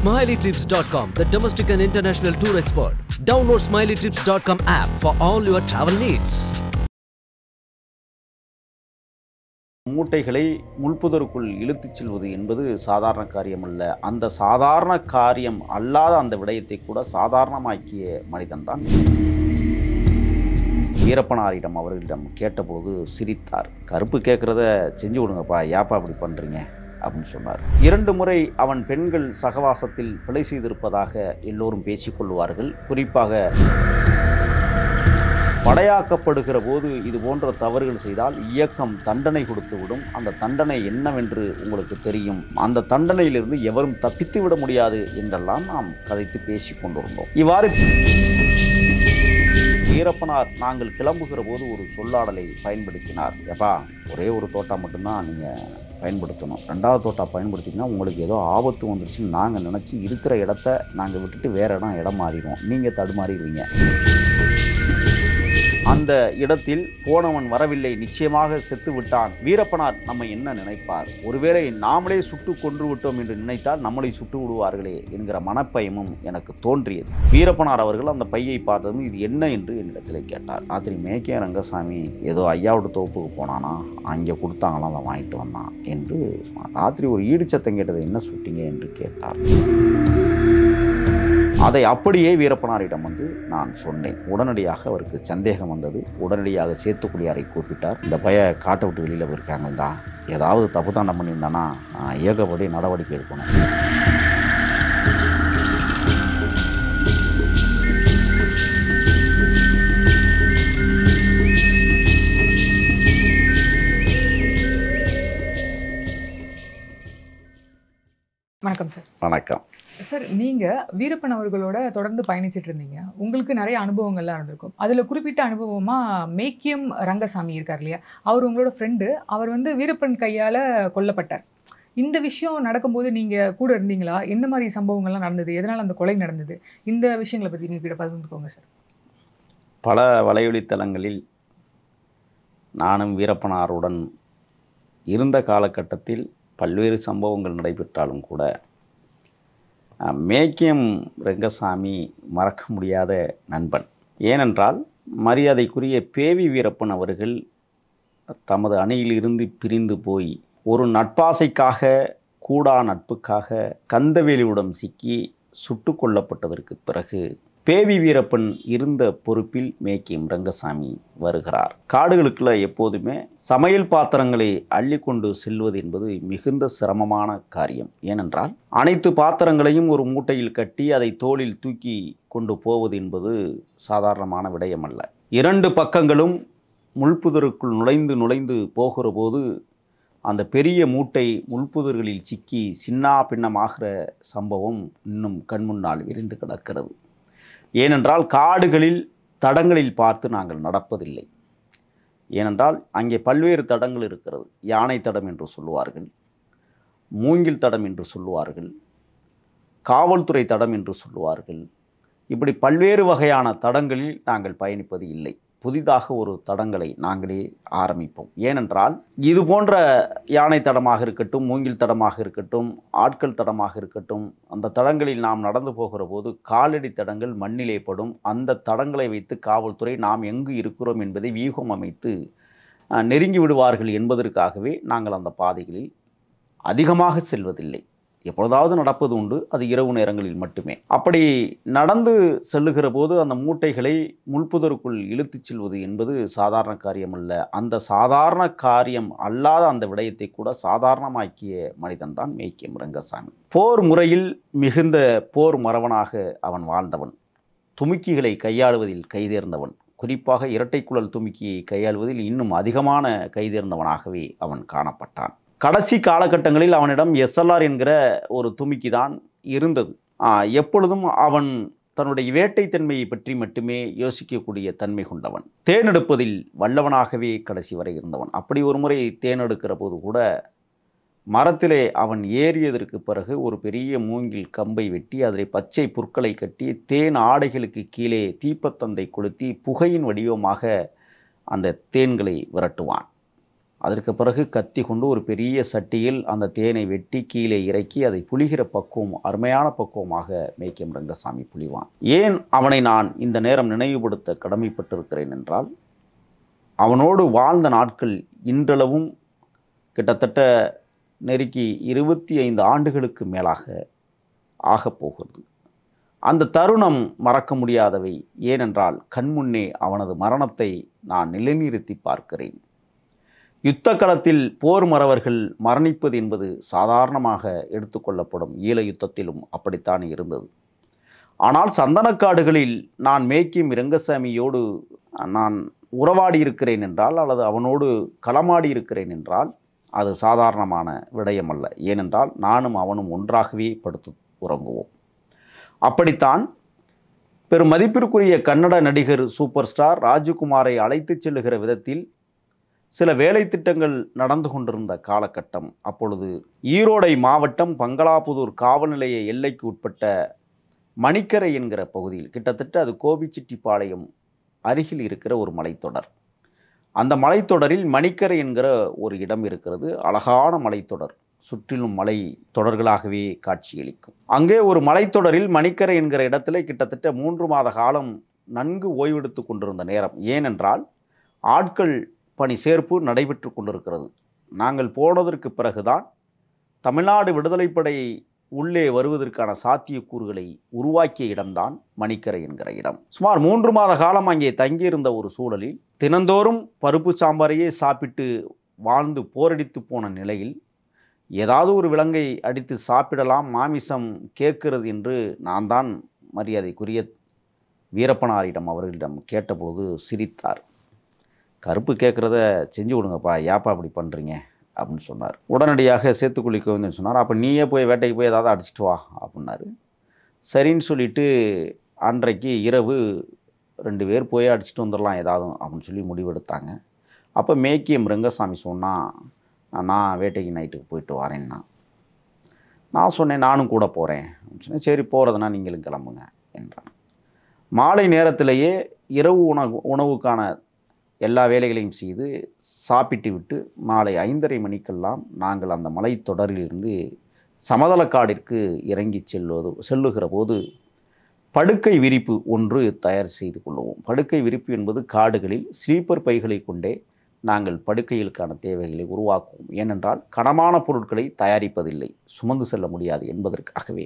SmileyTrips.com, the domestic and international tour expert. Download SmileyTrips.com app for all your travel needs. மூட்டைகளை முள்புதருக்குள் இழுத்துச் செல்வது என்பது சாதாரண காரியம் அல்ல. அந்த சாதாரண காரியம் அல்லாத அந்த விடயத்தை கூட சாதாரணமாக்கிய மனிதன்தான் வீரப்பனாரிடம் அவர்களிடம் கேட்டபோது சிரித்தார். கருப்பு கேட்குறத செஞ்சு விடுங்கப்பா, ஏப்பா அப்படி பண்ணுறீங்க அப்படின்னு சொன்னார். 2 முறை அவன் பெண்கள் சகவாசத்தில் பிழை செய்திருப்பதாக எல்லோரும் பேசிக்கொள்வார்கள். குறிப்பாக படையாக்கப்படுகிற போது இது போன்ற தவறுகள் செய்தால் இயக்கம் தண்டனை கொடுத்துவிடும். அந்த தண்டனை என்னவென்று உங்களுக்கு தெரியும். அந்த தண்டனையிலிருந்து எவரும் தப்பித்து விட முடியாது என்றெல்லாம் நாம் கதைத்து பேசி கொண்டிருந்தோம். இவ்வாறு வீரப்பனார் நாங்கள் கிளம்புகிற போது ஒரு சொல்லாடலை பயன்படுத்தினார். எப்பா, ஒரே ஒரு தோட்டா மட்டும்தான் நீங்கள் பயன்படுத்தணும். 2வது தோட்டா பயன்படுத்திங்கன்னா உங்களுக்கு ஏதோ ஆபத்து வந்துருச்சுன்னு நாங்கள் நினச்சி இருக்கிற இடத்த நாங்கள் விட்டுட்டு வேறு இடம் மாறிடுவோம். நீங்கள் தடுமாறிடுவீங்க. அந்த இடத்தில் போனவன் வரவில்லை, நிச்சயமாக செத்து விட்டான். வீரப்பனார் நம்ம என்ன நினைப்பார்? ஒருவேளை நாமளே சுட்டு கொன்று விட்டோம் என்று நினைத்தால் நம்மளை சுட்டு விடுவார்களே என்கிற மனப்பயமும் எனக்கு தோன்றியது. வீரப்பனார் அவர்கள் அந்த பையை பார்த்ததும் இது என்ன என்று என்னிடத்தில் கேட்டார். ராத்திரி மேக்கே ரங்கசாமி ஏதோ ஐயாவோட தோப்புக்கு போனானா, அங்கே கொடுத்தாங்களாம், அதை வாங்கிட்டு வந்தான் என்று ராத்திரி ஒரு ஈடுச்சத்தம் கேட்டதை என்ன சுட்டிங்க என்று கேட்டார். அதை அப்படியே வீரப்பனாரிடம் நான் சொன்னேன். உடனடியாக அவருக்கு சந்தேகம் வந்தது. உடனடியாக சேத்துக்குடியாரை கூப்பிட்டார். இந்த பைய காட்டை விட்டு வெளியில் போயிருக்காங்கள்டா, ஏதாவது தப்பு தாண்டம் பண்ணியிருந்தானா ஏகப்படி நடவடிக்கை எடுக்கணும். வணக்கம் சார். வணக்கம் சார், நீங்கள் வீரப்பன் அவர்களோட தொடர்ந்து பயணிச்சுட்டு இருந்தீங்க. உங்களுக்கு நிறைய அனுபவங்கள்லாம் இருந்திருக்கும். அதில் குறிப்பிட்ட அனுபவமாக மேக்கியம் ரங்கசாமி இருக்கார் இல்லையா, அவர் உங்களோட ஃப்ரெண்டு. அவர் வீரப்பன் கையால் கொல்லப்பட்டார். இந்த விஷயம் நடக்கும்போது நீங்கள் கூட இருந்தீங்களா? என்ன மாதிரி சம்பவங்கள்லாம் நடந்தது? எதனால் அந்த கொலை நடந்தது? இந்த விஷயங்களை பற்றி நீங்கள் கிட்ட பகிர்ந்துக்கோங்க சார். பல வலையொலித்தலங்களில் நானும் வீரப்பனாருடன் இருந்த காலகட்டத்தில் பல்வேறு சம்பவங்கள் நடைபெற்றாலும் கூட மேக்கியம் ரங்கசாமி மறக்க முடியாத நண்பன். ஏனென்றால் மரியாதைக்குரிய பேவி வீரப்பன் அவர்கள் தமது அணியிலிருந்து பிரிந்து போய் ஒரு நட்பாசைக்காக, கூடா நட்புக்காக கந்தவேலியுடன் சிக்கி சுட்டு கொல்லப்பட்டதற்கு பிறகு பேவி வீரப்பன் இருந்த பொறுப்பில் மேக்கியம் ரங்கசாமி வருகிறார். காடுகளுக்குள்ள எப்போதுமே சமையல் பாத்திரங்களை அள்ளி கொண்டு செல்வது என்பது மிகுந்த சிரமமான காரியம். ஏனென்றால் அனைத்து பாத்திரங்களையும் ஒரு மூட்டையில் கட்டி அதை தோளில் தூக்கி கொண்டு போவது என்பது சாதாரணமான விடயம் அல்ல. 2 பக்கங்களும் முள்புதருக்குள் நுழைந்து போகிற போது அந்த பெரிய மூட்டை முள்புதர்களில் சிக்கி சின்னா பின்னமாகிற சம்பவம் இன்னும் கண்முன்னால் விரிந்து கிடக்கிறது. ஏனென்றால் காடுகளில் தடங்களில் பார்த்து நாங்கள் நடப்பதில்லை. ஏனென்றால் அங்கே பல்வேறு தடங்கள் இருக்கிறது. யானை தடம் என்று சொல்லுவார்கள், மூங்கில் தடம் என்று சொல்லுவார்கள், காவல்துறை தடம் என்று சொல்லுவார்கள். இப்படி பல்வேறு வகையான தடங்களில் நாங்கள் பயணிப்பது இல்லை. புதிதாக ஒரு தடங்களை நாங்களே ஆரம்பிப்போம். ஏனென்றால் இது போன்ற யானை தடமாக இருக்கட்டும், மூங்கில் தடமாக இருக்கட்டும், ஆட்கள் தடமாக இருக்கட்டும், அந்த தடங்களில் நாம் நடந்து போகிற போது காலடி தடங்கள் மண்ணிலே படும். அந்த தடங்களை வைத்து காவல்துறை நாம் எங்கு இருக்கிறோம் என்பதை வியூகம் அமைத்து நெருங்கி விடுவார்கள் என்பதற்காகவே நாங்கள் அந்த பாதைகளில் அதிகமாக செல்வதில்லை. எப்பொழுதாவது நடப்பது உண்டு, அது இரவு நேரங்களில் மட்டுமே. அப்படி நடந்து செல்லுகிற போது அந்த மூட்டைகளை முள்புதருக்குள் இழுத்துச் செல்வது என்பது சாதாரண காரியம் அல்ல. அந்த சாதாரண காரியம் அல்லாத அந்த விடயத்தை கூட சாதாரணமாக்கிய மனிதன்தான் மேக்கியம் ரங்கசாமி. போர் முறையில் மிகுந்த போர் மறவனாக அவன் வாழ்ந்தவன். துமுக்கிகளை கையாளுவதில் கைதேர்ந்தவன். குறிப்பாக இரட்டைக்குழல் துமுக்கியை கையாளுவதில் இன்னும் அதிகமான கைதேர்ந்தவனாகவே அவன் காணப்பட்டான். கடைசி காலகட்டங்களில் அவனிடம் SLR என்கிற ஒரு துமுக்கி தான் இருந்தது. எப்பொழுதும் அவன் தன்னுடைய வேட்டைத்தன்மையை பற்றி மட்டுமே யோசிக்கக்கூடிய தன்மை கொண்டவன். தேனெடுப்பதில் வல்லவனாகவே கடைசி வரை இருந்தவன். அப்படி ஒரு முறை தேனெடுக்கிற போது கூட மரத்திலே அவன் ஏறியதற்கு பிறகு ஒரு பெரிய மூங்கில் கம்பை வெட்டி அதில் பச்சை புற்களை கட்டி தேன் ஆடைகளுக்கு கீழே தீப்பத்தந்தை கொளுத்தி புகையின் வடிவமாக அந்த தேன்களை விரட்டுவான். அதற்கு பிறகு கத்தி கொண்டு ஒரு பெரிய சட்டியில் அந்த தேனை வெட்டி கீழே இறக்கி அதை புளிகிற பக்குவம், அருமையான பக்குவமாக மேக்கியம் ரங்கசாமி புளிவான். ஏன் அவனை நான் இந்த நேரம் நினைவுபடுத்த கடமைப்பட்டிருக்கிறேன் என்றால், அவனோடு வாழ்ந்த நாட்கள் இன்றளவும் கிட்டத்தட்ட நெருக்கி 25 ஆண்டுகளுக்கு மேலாக ஆகப்போகிறது. அந்த தருணம் மறக்க முடியாதவை. ஏனென்றால் கண்முன்னே அவனது மரணத்தை நான் நிலைநிறுத்தி பார்க்கிறேன். யுத்த களத்தில் போர் மறவர்கள் மரணிப்பது என்பது சாதாரணமாக எடுத்துக்கொள்ளப்படும். ஈழ யுத்தத்திலும் அப்படித்தான் இருந்தது. ஆனால் சந்தனக்காடுகளில் நான் மேக்கியம் ரங்கசாமியோடு நான் உறவாடி இருக்கிறேன் என்றால், அல்லது அவனோடு களமாடி இருக்கிறேன் என்றால், அது சாதாரணமான விடயமல்ல. ஏனென்றால் நானும் அவனும் ஒன்றாகவே படுத்து உறங்குவோம். அப்படித்தான் பெரும் மதிப்பிற்குரிய கன்னட நடிகர் சூப்பர் ஸ்டார் ராஜகுமாரை அழைத்து செல்லுகிற விதத்தில் சில வேலை திட்டங்கள் நடந்து கொண்டிருந்த காலகட்டம். அப்பொழுது ஈரோடை மாவட்டம் பங்களாபுதூர் காவல் நிலைய எல்லைக்கு உட்பட்ட மணிக்கரை என்கிற பகுதியில், கிட்டத்தட்ட அது கோபிச்செட்டிப்பாளையம் அருகில் இருக்கிற ஒரு மலைத்தொடர். அந்த மலைத்தொடரில் மணிக்கரை என்கிற ஒரு இடம் இருக்கிறது. அழகான மலைத்தொடர், சுற்றிலும் மலை தொடர்களாகவே காட்சியளிக்கும். அங்கே ஒரு மலைத்தொடரில் மணிக்கரை என்கிற இடத்துல கிட்டத்தட்ட 3 மாத காலம் நன்கு ஓய்வெடுத்து கொண்டிருந்த நேரம். ஏனென்றால் ஆட்கள் பணி சேர்ப்பு நடைபெற்று கொண்டிருக்கிறது. நாங்கள் போனதற்கு பிறகுதான் தமிழ்நாடு விடுதலைப்படை உள்ளே வருவதற்கான சாத்தியக்கூறுகளை உருவாக்கிய இடம்தான் மணிக்கரை என்கிற இடம். சுமார் 3 மாத காலம் அங்கே தங்கியிருந்த ஒரு சூழலில் தினந்தோறும் பருப்பு சாம்பாரையே சாப்பிட்டு வாழ்ந்து போரடித்து போன நிலையில் ஏதாவது ஒரு விலங்கை அடித்து சாப்பிடலாம், மாமிசம் கேட்கிறது என்று நான் தான் மரியாதைக்குரிய வீரப்பனாரிடம் அவர்களிடம் கேட்டபோது சிரித்தார். கருப்பு கேட்குறத செஞ்சு விடுங்கப்பா, ஏப்பா அப்படி பண்ணுறீங்க அப்படின்னு சொன்னார். உடனடியாக சேத்துக்குழி கோவிந்தன் சொன்னார், அப்போ நீயே போய் வேட்டைக்கு போய் ஏதாவது அடிச்சிட்டு வா அப்படின்னாரு. சரின்னு சொல்லிட்டு அன்றைக்கு இரவு 2 பேர் போய் அடிச்சுட்டு வந்துடலாம் ஏதாவது அப்படின்னு சொல்லி முடிவெடுத்தாங்க. அப்போ மேக்கியம் ரங்கசாமி சொன்னால், நான் வேட்டைக்கு நைட்டுக்கு போயிட்டு வரேன்னா. நான் சொன்னேன், நானும் கூட போகிறேன் அப்படின்னு சொன்னேன். சரி, போகிறதுனா நீங்களும் கிளம்புங்க என்றான். மாலை நேரத்திலேயே இரவு உணவுக்கான எல்லா வேலைகளையும் செய்து சாப்பிட்டு விட்டு மாலை 5:30 மணிக்கெல்லாம் நாங்கள் அந்த மலைத்தொடரிலிருந்து சமதளக்காடிற்கு இறங்கி செல்லுகிற போது படுக்கை விரிப்பு ஒன்று தயார் செய்து கொள்வோம். படுக்கை விரிப்பு என்பது காடுகளில் ஸ்லீப்பர் பைகளை கொண்டே நாங்கள் படுக்கைகளுக்கான தேவைகளை உருவாக்குவோம். ஏனென்றால் கனமான பொருட்களை தயாரிப்பதில்லை, சுமந்து செல்ல முடியாது என்பதற்காகவே.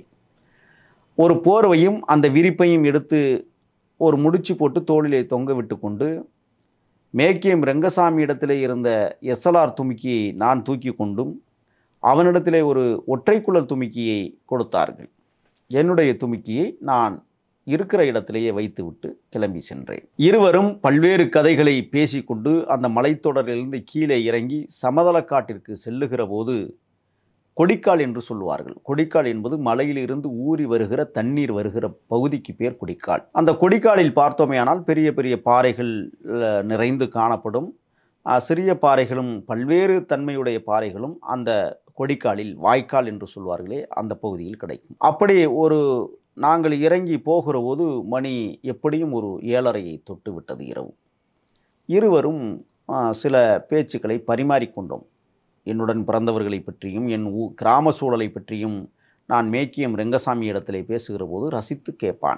ஒரு போர்வையும் அந்த விரிப்பையும் எடுத்து ஒரு முடிச்சு போட்டு தோளிலே தொங்க விட்டு கொண்டு மேக்கியம் ரங்கசாமி இடத்திலே இருந்த எஸ்எல்ஆர் துமிக்கியை நான் தூக்கி கொண்டும் அவனிடத்திலே ஒரு ஒற்றைக்குழல் துமிக்கியை கொடுத்தார்கள். என்னுடைய துமிக்கியை நான் இருக்கிற இடத்திலேயே வைத்துவிட்டு கிளம்பி சென்றேன். இருவரும் பல்வேறு கதைகளை பேசிக்கொண்டு அந்த மலைத்தொடரிலிருந்து கீழே இறங்கி சமதளக்காட்டிற்கு செல்லுகிற போது கொடிக்கால் என்று சொல்லுவார்கள். கொடிக்கால் என்பது மலையிலிருந்து ஊறி வருகிற தண்ணீர் வருகிற பகுதிக்கு பேர் கொடிக்கால். அந்த கொடிக்காலில் பார்த்தோமேயானால் பெரிய பெரிய பாறைகள் நிறைந்து காணப்படும். சிறிய பாறைகளும் பல்வேறு தன்மையுடைய பாறைகளும் அந்த கொடிக்காலில், வாய்க்கால் என்று சொல்வார்களே, அந்த பகுதியில் கிடைக்கும். அப்படி நாங்கள் இறங்கி போகிற போது மணி எப்படியும் ஒரு 7:30 தொட்டு விட்டது இரவு. இருவரும் சில பேச்சுக்களை பரிமாறிக்கொண்டோம். என்னுடன் பிறந்தவர்களை பற்றியும் என் கிராம சூழலை பற்றியும் நான் மேக்கியம் ரங்கசாமி இடத்திலே பேசுகிற போது ரசித்து கேட்பான்.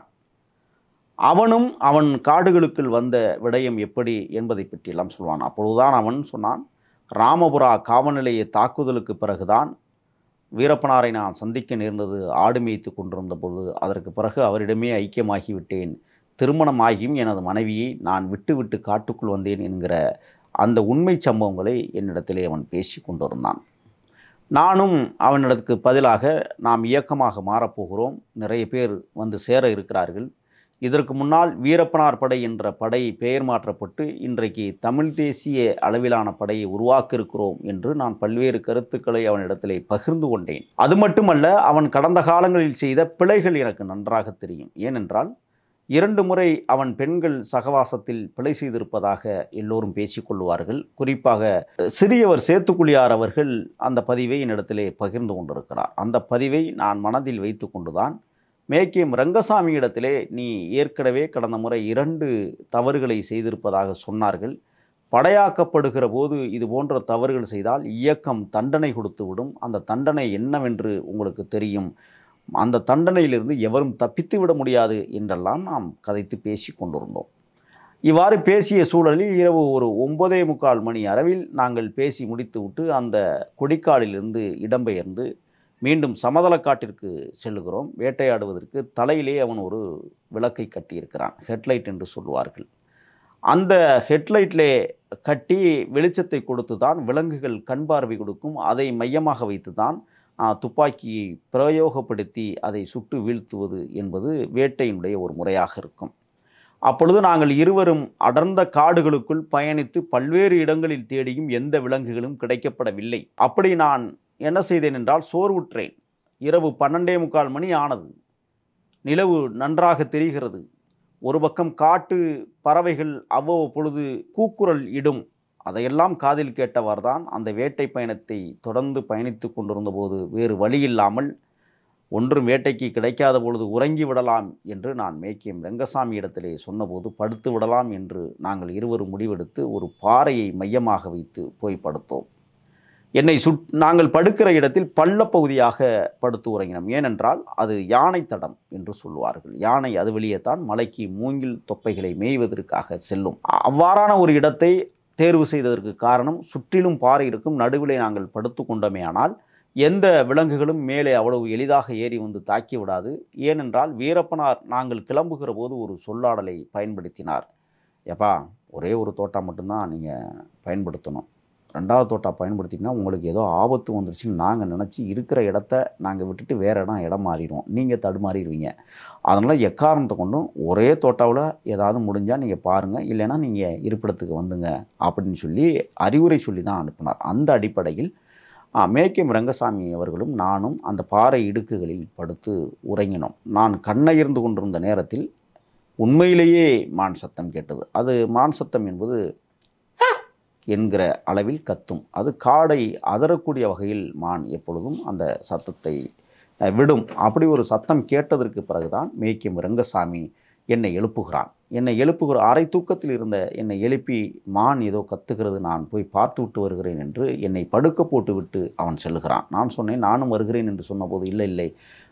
அவனும் அவன் காடுகளுக்குள் வந்த விடயம் எப்படி என்பதை பற்றியெல்லாம் சொல்வான். அப்பொழுதுதான் அவன் சொன்னான், ராமபுரா காவல் நிலைய தாக்குதலுக்கு பிறகுதான் வீரப்பனாரை நான் சந்திக்க நேர்ந்தது. ஆடு மேய்த்து கொண்டிருந்த போது அதற்கு பிறகு அவரிடமே ஐக்கியமாகிவிட்டேன். திருமணமாகியும் எனது மனைவியை நான் விட்டு காட்டுக்குள் வந்தேன் என்கிற அந்த உண்மை சம்பவங்களை என்னிடத்திலே அவன் பேசி கொண்டிருந்தான். நானும் அவனிடத்துக்கு பதிலாக நாம் இயக்கமாக மாறப்போகிறோம், நிறைய பேர் வந்து சேர இருக்கிறார்கள், இதற்கு முன்னால் வீரப்பனார் படை என்ற படை பெயர் மாற்றப்பட்டு இன்றைக்கு தமிழ் தேசிய அளவிலான படையை உருவாக்க இருக்கிறோம் என்று நான் பல்வேறு கருத்துக்களை அவனிடத்திலே பகிர்ந்து கொண்டேன். அது மட்டுமல்ல, அவன் கடந்த காலங்களில் செய்த பிழைகள் எனக்கு நன்றாக தெரியும். ஏனென்றால் 2 முறை அவன் பெண்கள் சகவாசத்தில் பிழை செய்திருப்பதாக எல்லோரும் பேசிக்கொள்வார்கள். குறிப்பாக சிறியவர் சேத்துக்குழியார் அவர்கள் அந்த பதிவை என்னிடத்திலே பகிர்ந்து கொண்டிருக்கிறார். அந்த பதிவை நான் மனதில் வைத்து கொண்டுதான் மேக்கியம் ரங்கசாமி இடத்திலே, நீ ஏற்கனவே கடந்த முறை 2 தவறுகளை செய்திருப்பதாக சொன்னார்கள், படையாக்கப்படுகிற போது இது போன்ற தவறுகள் செய்தால் இயக்கம் தண்டனை கொடுத்து விடும். அந்த தண்டனை என்னவென்று உங்களுக்கு தெரியும். அந்த தண்டனையிலிருந்து எவரும் தப்பித்து விட முடியாது என்றெல்லாம் நாம் கதைத்து பேசி கொண்டிருந்தோம். இவ்வாறு பேசிய சூழலில் இரவு ஒரு 9:45 மணி அளவில் நாங்கள் பேசி முடித்துவிட்டு அந்த கொடிக்காலிலிருந்து இடம்பெயர்ந்து மீண்டும் சமதளக்காட்டிற்கு செல்லுகிறோம். வேட்டையாடுவதற்கு தலையிலே அவன் ஒரு விளக்கை கட்டியிருக்கிறான், ஹெட்லைட் என்று சொல்வார்கள். அந்த ஹெட்லைட்டிலே கட்டி வெளிச்சத்தை கொடுத்து தான் விலங்குகள் கண் பார்வை கொடுக்கும். அதை மையமாக வைத்து தான் துப்பாக்கியை பிரயோகப்படுத்தி அதை சுட்டு வீழ்த்துவது என்பது வேட்டையினுடைய ஒரு முறையாக இருக்கும். அப்பொழுது நாங்கள் இருவரும் அடர்ந்த காடுகளுக்குள் பயணித்து பல்வேறு இடங்களில் தேடியும் எந்த விலங்குகளும் கிடைக்கப்படவில்லை. அப்படி நான் என்ன செய்தேன் என்றால் சோர்வுற்றேன். இரவு 12:45 மணி ஆனது. நிலவு நன்றாக தெரிகிறது. ஒரு பக்கம் காட்டு பறவைகள் அவ்வப்பொழுது கூக்குரல் இடும். அதையெல்லாம் காதில் கேட்டவாறு தான் அந்த வேட்டை பயணத்தை தொடர்ந்து பயணித்து கொண்டிருந்த போது வேறு வழியில்லாமல் ஒன்றும் வேட்டைக்கு கிடைக்காத பொழுது உறங்கி விடலாம் என்று நான் மேக்கியம் ரங்கசாமி இடத்திலே சொன்னபோது படுத்து விடலாம் என்று நாங்கள் இருவரும் முடிவெடுத்து ஒரு பாறையை மையமாக வைத்து போய் படுத்தோம். நாங்கள் படுக்கிற இடத்தில் பள்ளப்பகுதியாக படுத்து உறங்கினோம். ஏனென்றால் அது யானை தடம் என்று சொல்வார்கள். யானை அது வெளியே தான் மலைக்கு மூங்கில் தொப்பைகளை மேய்வதற்காக செல்லும். அவ்வாறான ஒரு இடத்தை தேர்வு செய்ததற்கு காரணம் சுற்றிலும் பாறை இருக்கும். நடுவிலே நாங்கள் படுத்து கொண்டோமே ஆனால் எந்த விலங்குகளும் மேலே அவ்வளவு எளிதாக ஏறி வந்து தாக்கி விடாது. ஏனென்றால் வீரப்பனார் நாங்கள் கிளம்புகிற போது ஒரு சொல்லாடலை பயன்படுத்தினார். எப்பா, ஒரே ஒரு தோட்டா மட்டும்தான் நீங்கள் பயன்படுத்தணும், 2வது தோட்டா பயன்படுத்திங்கன்னா உங்களுக்கு ஏதோ ஆபத்து வந்துருச்சுன்னு நாங்கள் நினச்சி இருக்கிற இடத்த நாங்கள் விட்டுட்டு வேறு இடம் மாறிடுவோம், நீங்கள் தடுமாறிடுவீங்க. அதனால் எக்காரணத்தை கொண்டும் ஒரே தோட்டாவில் ஏதாவது முடிஞ்சால் நீங்கள் பாருங்கள், இல்லைன்னா நீங்கள் இருப்பிடத்துக்கு வந்துங்க அப்படின்னு சொல்லி அறிவுரை சொல்லி தான் அனுப்பினார். அந்த அடிப்படையில் மேக்கியம் ரங்கசாமி அவர்களும் நானும் அந்த பாறை இடுக்குகளில் படுத்து உறங்கினோம். நான் கண்ணயர்ந்து கொண்டிருந்த நேரத்தில் உண்மையிலேயே மான் சத்தம் கேட்டது. அது மான் சத்தம் என்பது என்கிற அளவில் கத்தும். அது காடை அதறக்கூடிய வகையில் மான் எப்பொழுதும் அந்த சத்தத்தை விடும். அப்படி ஒரு சத்தம் கேட்டதற்கு பிறகுதான் மேக்கியம் ரங்கசாமி என்னை எழுப்புகிறான். அரை தூக்கத்தில் இருந்த என்னை எழுப்பி மான் ஏதோ கத்துகிறது, நான் போய் பார்த்து விட்டு வருகிறேன் என்று என்னை படுக்க போட்டு விட்டு அவன் செல்லுகிறான். நான் சொன்னேன், நானும் வருகிறேன் என்று சொன்னபோது இல்லை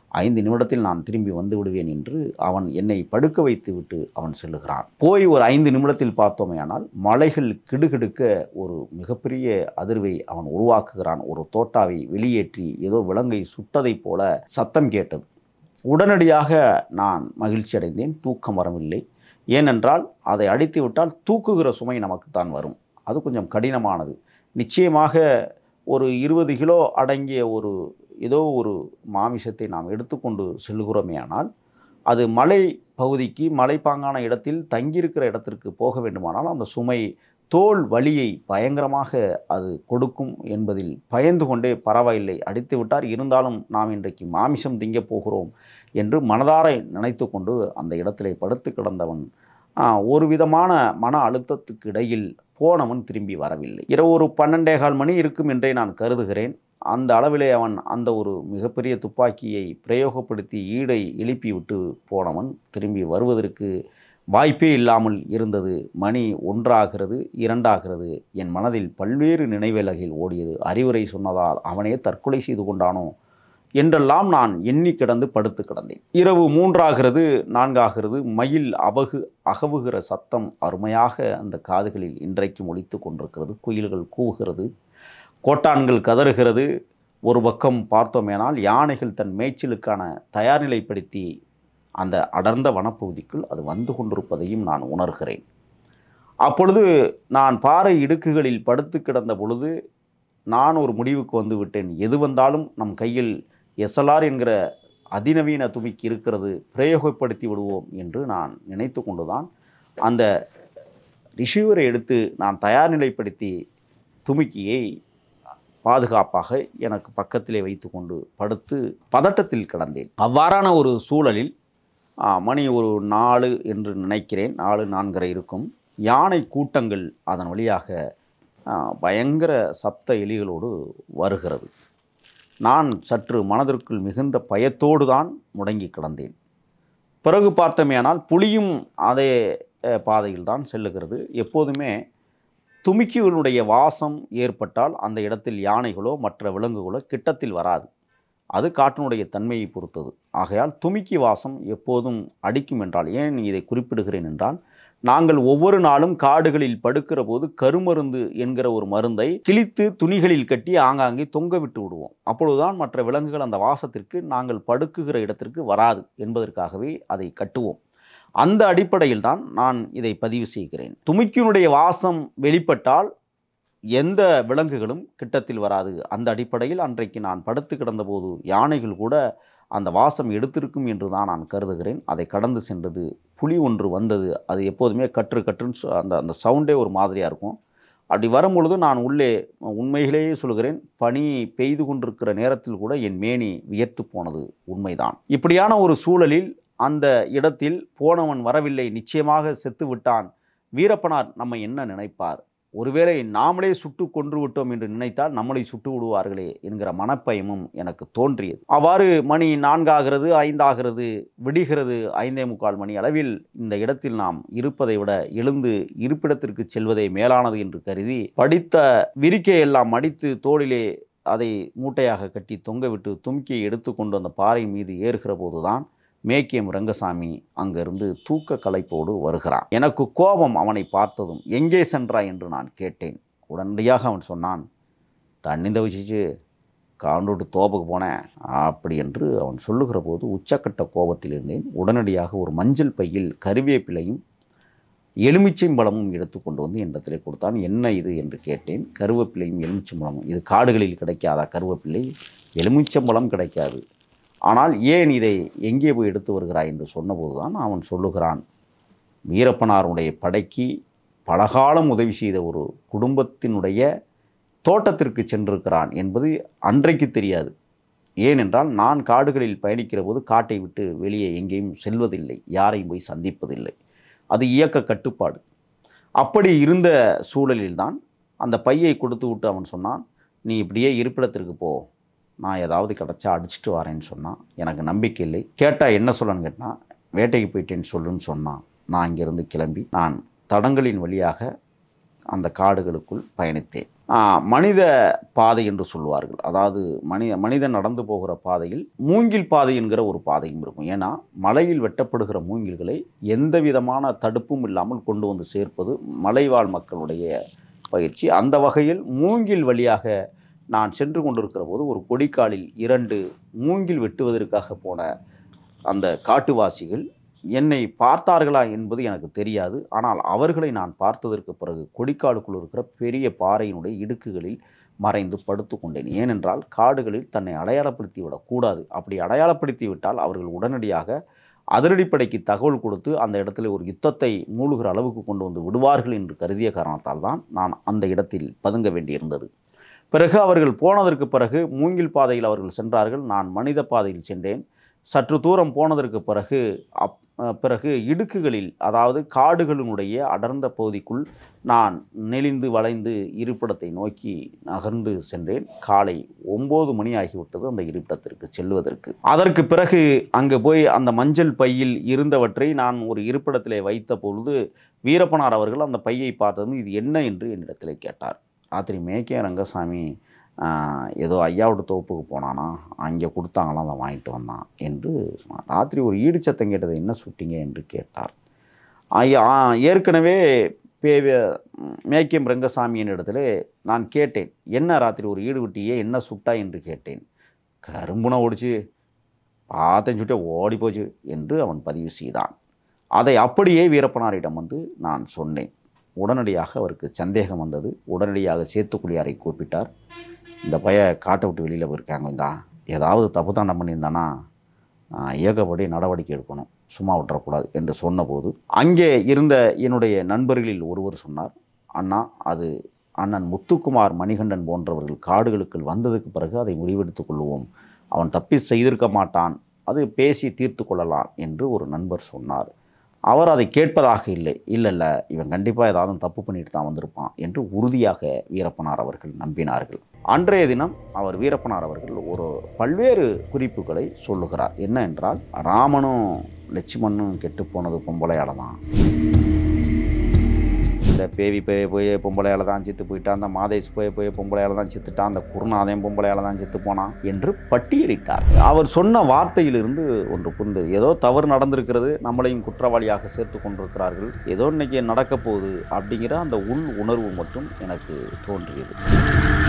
5 நிமிடத்தில் நான் திரும்பி வந்து விடுவேன் என்று அவன் என்னை படுக்க வைத்து விட்டு அவன் செல்லுகிறான். போய் ஒரு 5 நிமிடத்தில் பார்த்தோமேயானால் மலைகள் கிடுகிடுக்க ஒரு மிகப்பெரிய அதிர்வை அவன் உருவாக்குகிறான். ஒரு தோட்டாவை வெளியேற்றி ஏதோ விலங்கை சுட்டதைப் போல சத்தம் கேட்டது. உடனடியாக நான் மகிழ்ச்சி அடைந்தேன். தூக்கம் வரவில்லை. ஏனென்றால் அதை அடித்து விட்டால் தூக்குகிற சுமை நமக்குத்தான் வரும். அது கொஞ்சம் கடினமானது. நிச்சயமாக ஒரு 20 கிலோ அடங்கிய ஏதோ ஒரு மாமிசத்தை நாம் எடுத்துக்கொண்டு செல்கிறோமே ஆனால் அது மலை பகுதிக்கு மலைப்பாங்கான இடத்தில் தங்கியிருக்கிற இடத்திற்கு போக வேண்டுமானால் அந்த சுமை தோல் வலியை பயங்கரமாக அது கொடுக்கும் என்பதில் பயந்து கொண்டே பரவாயில்லை, அடித்து விட்டார், இருந்தாலும் நாம் இன்றைக்கு மாமிசம் திங்கப் போகிறோம் என்று மனதார நினைத்து கொண்டு அந்த இடத்திலே படுத்து கிடந்தவன் ஒரு விதமான மன அழுத்தத்துக்கு இடையில் போனவன் திரும்பி வரவில்லை. இரவு ஒரு 12:15 மணி இருக்கும் என்றே நான் கருதுகிறேன். அந்த அளவிலே அவன் அந்த ஒரு மிகப்பெரிய துப்பாக்கியை பிரயோகப்படுத்தி ஈடை எழுப்பி விட்டு போனவன் திரும்பி வருவதற்கு வாய்ப்பே இல்லாமல் இருந்தது. மணி 1 ஆகிறது, 2 ஆகிறது. என் மனதில் பல்வேறு நினைவேலகையில் ஓடியது. அறிவுரை சொன்னதால் அவனே தற்கொலை செய்து கொண்டானோ என்றெல்லாம் நான் எண்ணி கிடந்து படுத்து கிடந்தேன். இரவு 3 ஆகிறது, 4 ஆகிறது. மயில் அகவுகிற சத்தம் அருமையாக அந்த காதுகளில் இன்றைக்கும் ஒலித்து கொண்டிருக்கிறது. குயில்கள் கூவுகிறது, கோட்டான்கள் கதறுகிறது. ஒரு பக்கம் பார்த்தோமேனால் யானைகள் தன் மேய்ச்சலுக்கான தயார்நிலைப்படுத்தி அந்த அடர்ந்த வனப்பகுதிக்குள் அது வந்து கொண்டிருப்பதையும் நான் உணர்கிறேன். அப்பொழுது நான் பாறை இடுக்குகளில் படுத்து கிடந்த பொழுது நான் ஒரு முடிவுக்கு வந்து விட்டேன். எது வந்தாலும் நம் கையில் SLR என்கிற அதிநவீன துமிக்கி இருக்கிறது, பிரயோகப்படுத்தி விடுவோம் என்று நான் நினைத்து கொண்டுதான் அந்த ரிசீவரை எடுத்து நான் தயார் நிலைப்படுத்தி துமிக்கியை பாதுகாப்பாக எனக்கு பக்கத்திலே வைத்து கொண்டு படுத்து பதட்டத்தில் கிடந்தேன். அவ்வாறான ஒரு சூழலில் மணி ஒரு 4 என்று நினைக்கிறேன், 4:45 இருக்கும். யானை கூட்டங்கள் அதன் வழியாக பயங்கர சப்த எலிகளோடு வருகிறது. நான் சற்று மனதிற்குள் மிகுந்த பயத்தோடு தான் முடங்கி கிடந்தேன். பிறகு பார்த்தோமேயானால் புலியும் அதே பாதையில் தான் செல்லுகிறது. எப்போதுமே துமிக்கிகளுடைய வாசம் ஏற்பட்டால் அந்த இடத்தில் யானைகளோ மற்ற விலங்குகளோ கிட்டத்தில் வராது. அது காற்றினுடைய தன்மையை பொறுத்தது. ஆகையால் துமிக்கி வாசம் எப்போதும் அடிக்கும் என்றால், ஏன் இதை குறிப்பிடுகிறேன் என்றால், நாங்கள் ஒவ்வொரு நாளும் காடுகளில் படுக்கிற போது கருமருந்து என்கிற ஒரு மருந்தை கிழித்து துணிகளில் கட்டி ஆங்காங்கே தொங்க விட்டு விடுவோம். அப்பொழுதுதான் மற்ற விலங்குகள் அந்த வாசத்திற்கு நாங்கள் படுக்குகிற இடத்திற்கு வராது என்பதற்காகவே அதை கட்டுவோம். அந்த அடிப்படையில் தான் நான் இதை பதிவு செய்கிறேன். துமிக்கியினுடைய வாசம் வெளிப்பட்டால் எந்த விலங்குகளும் கிட்டத்தில் வராது. அந்த அடிப்படையில் அன்றைக்கு நான் படுத்து கிடந்தபோது யானைகள் கூட அந்த வாசம் எடுத்திருக்கும் என்று தான் நான் கருதுகிறேன். அதை கடந்து சென்றது. புலி ஒன்று வந்தது. அது எப்போதுமே கற்றுன்னு அந்த சவுண்டே ஒரு மாதிரியாக இருக்கும். அப்படி வரும்பொழுது நான் உள்ளே உண்மையிலேயே சொல்கிறேன், பனி பெய்து கொண்டிருக்கிற நேரத்தில் கூட என் மேனி வியர்த்து போனது உண்மைதான். இப்படியான ஒரு சூழலில் அந்த இடத்தில் போனவன் வரவில்லை, நிச்சயமாக செத்து விட்டான், வீரப்பனார் நம்ம என்ன நினைப்பார், ஒருவேளை நாமளே சுட்டு கொன்று விட்டோம் என்று நினைத்தால் நம்மளை சுட்டு விடுவார்களே என்கிற மனப்பயமும் எனக்கு தோன்றியது. அவ்வாறு மணி 4 ஆகிறது, 5 ஆகிறது, விடுகிறது. 5:45 மணி அளவில் இந்த இடத்தில் நாம் இருப்பதை விட எழுந்து இருப்பிடத்திற்கு செல்வதே மேலானது என்று கருதி படித்த விரிக்கையெல்லாம் மடித்து தோளிலே அதை மூட்டையாக கட்டி தொங்கவிட்டு தும்கியை எடுத்துக்கொண்டு அந்த பாறை மீது ஏறுகிற போதுதான் மேக்கியம் ரங்கசாமி அங்கிருந்து தூக்க களைப்போடு வருகிறான். எனக்கு கோபம் அவனை பார்த்ததும். எங்கே சென்றாய் என்று நான் கேட்டேன். உடனடியாக அவன் சொன்னான், தண்ணி தவிச்சிச்சு காண்டோட்டு தோப்புக்கு போனேன் அப்படி என்று அவன் சொல்லுகிற போது உச்சக்கட்ட கோபத்தில் இருந்தேன். உடனடியாக ஒரு மஞ்சள் பையில் கருவேப்பிலையும் எலுமிச்சம்பழமும் எடுத்து கொண்டு வந்து என்னிடத்திலே கொடுத்தான். என்ன இது என்று கேட்டேன். கருவேப்பிலையும் எலுமிச்சம்பழமும், இது காடுகளில் கிடைக்காதா கருவேப்பிலை? எலுமிச்சம்பழம் கிடைக்காது, ஆனால் ஏன் இதை எங்கே போய் எடுத்து வருகிறாய் என்று சொன்னபோது தான் அவன் சொல்லுகிறான், வீரப்பனாருடைய படைக்கு பலகாலம் உதவி செய்த ஒரு குடும்பத்தினுடைய தோட்டத்திற்கு சென்றிருக்கிறான் என்பது அன்றைக்கு தெரியாது. ஏனென்றால் நான் காடுகளில் பயணிக்கிற போது காட்டை விட்டு வெளியே எங்கேயும் செல்வதில்லை, யாரையும் போய் சந்திப்பதில்லை. அது இயக்க கட்டுப்பாடு. அப்படி இருந்த சூழலில்தான் அந்த பையை கொடுத்து விட்டு அவன் சொன்னான், நீ இப்படியே இருப்பிடத்திற்கு போ, நான் ஏதாவது கிடச்சா அடிச்சுட்டு வரேன்னு சொன்னான். எனக்கு நம்பிக்கை இல்லை. கேட்டால் என்ன சொல்லணும்னு கேட்டால், வேட்டைக்கு போயிட்டேன்னு சொல்லுன்னு சொன்னான். நான் இங்கேருந்து கிளம்பி நான் தடங்களின் வழியாக அந்த காடுகளுக்குள் பயணித்தேன். மனித பாதை என்று சொல்வார்கள். அதாவது மனிதன் நடந்து போகிற பாதையில் மூங்கில் பாதை என்கிற ஒரு பாதையும் இருக்கும். ஏன்னா மலையில் வெட்டப்படுகிற மூங்கில்களை எந்த விதமான தடுப்பும் இல்லாமல் கொண்டு வந்து சேர்ப்பது மலைவாழ் மக்களுடைய பயிற்சி. அந்த வகையில் மூங்கில் வழியாக நான் சென்று கொண்டிருக்கிற போது ஒரு கொடிக்காலில் 2 மூங்கில் வெட்டுவதற்காக போன அந்த காட்டுவாசிகள் என்னை பார்த்தார்களா என்பது எனக்கு தெரியாது. ஆனால் அவர்களை நான் பார்த்ததற்கு பிறகு கொடிக்காடுக்குள் இருக்கிற பெரிய பாறையினுடைய இடுக்குகளில் மறைந்து படுத்து கொண்டேன். ஏனென்றால் காடுகளில் தன்னை அடையாளப்படுத்தி விடக்கூடாது. அப்படி அடையாளப்படுத்தி விட்டால் அவர்கள் உடனடியாக அதிரடிப்படைக்கு தகவல் கொடுத்து அந்த இடத்துல ஒரு யுத்தத்தை மூழ்கிற அளவுக்கு கொண்டு வந்து விடுவார்கள் என்று கருதிய காரணத்தால் தான் நான் அந்த இடத்தில் பதுங்க வேண்டியிருந்தது. பிறகு அவர்கள் போனதற்கு பிறகு மூங்கில் பாதையில் அவர்கள் சென்றார்கள். நான் மனித பாதையில் சென்றேன். சற்று தூரம் போனதற்கு பிறகு இடுக்குகளில், அதாவது காடுகளினுடைய அடர்ந்த பகுதிக்குள் நான் நெளிந்து வளைந்து இருப்பிடத்தை நோக்கி நகர்ந்து சென்றேன். காலை 9 மணி ஆகிவிட்டது அந்த இருப்பிடத்திற்கு செல்வதற்கு. அதற்கு பிறகு அங்கே போய் அந்த மஞ்சள் பையில் இருந்தவற்றை நான் ஒரு இருப்பிடத்திலே வைத்த பொழுது வீரப்பனார் அவர்கள் அந்த பையை பார்த்ததும் இது என்ன என்று என்னிடத்திலே கேட்டார். ராத்திரி மேக்கியம் ரங்கசாமி ஏதோ ஐயாவோட தோப்புக்கு போனானா, அங்கே கொடுத்தாங்களாம், அதை வாங்கிட்டு வந்தான் என்று சொன்னார். ராத்திரி ஒரு ஈடுச்சத்தம் கேட்டதை என்ன சுட்டிங்க என்று கேட்டார். ஏற்கனவே மேக்கியம் ரங்கசாமியின் இடத்துல நான் கேட்டேன், என்ன ராத்திரி ஒரு ஈடு விட்டியே, என்ன சுட்டா என்று கேட்டேன். கரும்புனை ஓடிச்சு, பார்த்தேன்னு சுட்டே ஓடி போச்சு என்று அவன் பதிவு செய்தான். அதை அப்படியே வீரப்பனாரிடம் வந்து நான் சொன்னேன். உடனடியாக அவருக்கு சந்தேகம் வந்தது. உடனடியாக சேத்துக்குழியாரை கூப்பிட்டார். இந்த பைய காட்டை விட்டு வெளியில் போயிருக்காங்க, இந்தா ஏதாவது தப்பு தாண்டம் பண்ணியிருந்தானா ஏகப்படி நடவடிக்கை எடுக்கணும், சும்மா விட்டுறக்கூடாது என்று சொன்னபோது அங்கே இருந்த என்னுடைய நண்பர்களில் ஒருவர் சொன்னார், அண்ணா அது அண்ணன் முத்துக்குமார், மணிகண்டன் போன்றவர்கள் காடுகளுக்குள் வந்ததுக்கு பிறகு அதை முடிவெடுத்து கொள்வோம், அவன் தப்பி செய்திருக்க மாட்டான், அது பேசி தீர்த்து கொள்ளலாம் என்று ஒரு நண்பர் சொன்னார். அவர் அதை கேட்பதாக இல்லை. இல்லை இவன் கண்டிப்பாக ஏதாவது தப்பு பண்ணிட்டு தான் வந்திருப்பான் என்று உறுதியாக வீரப்பனார் அவர்கள் நம்பினார்கள். அன்றைய தினம் அவர் வீரப்பனார் அவர்கள் ஒரு பல்வேறு குறிப்புகளை சொல்லுகிறார். என்ன என்றால், ராமனும் லட்சுமணனும் கெட்டு போனது பொம்பளையால தான், இந்த பேவி போய் பொம்பளையால் தான் செத்து போயிட்டான், அந்த மாதேஷ் போய் பொம்பளையால் தான் செத்துட்டான், அந்த குருநாதன் பொம்பளையால் தான் செத்து போனான் என்று பட்டியலிட்டார். அவர் சொன்ன வார்த்தையிலிருந்து ஒன்று புரிந்தது. ஏதோ தவறு நடந்திருக்கிறது, நம்மளையும் குற்றவாளியாக சேர்த்து கொண்டிருக்கிறார்கள், ஏதோ இன்னைக்கு நடக்க போகுது அப்படிங்கிற அந்த உள் உணர்வு மட்டும் எனக்கு தோன்றியது.